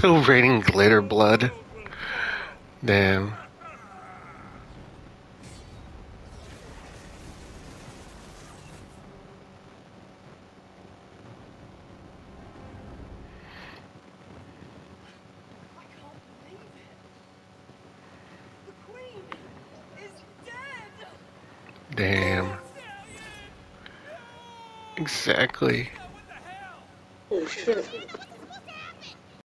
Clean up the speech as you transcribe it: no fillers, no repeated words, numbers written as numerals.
also raining glitter blood. Damn. I can't believe it. The Queen is dead. Damn. Stallion! No! Exactly. What the hell? Oh shit.